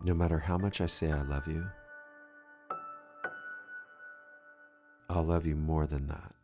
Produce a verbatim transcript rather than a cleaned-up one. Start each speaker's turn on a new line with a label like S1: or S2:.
S1: No matter how much I say I love you, I'll love you more than that.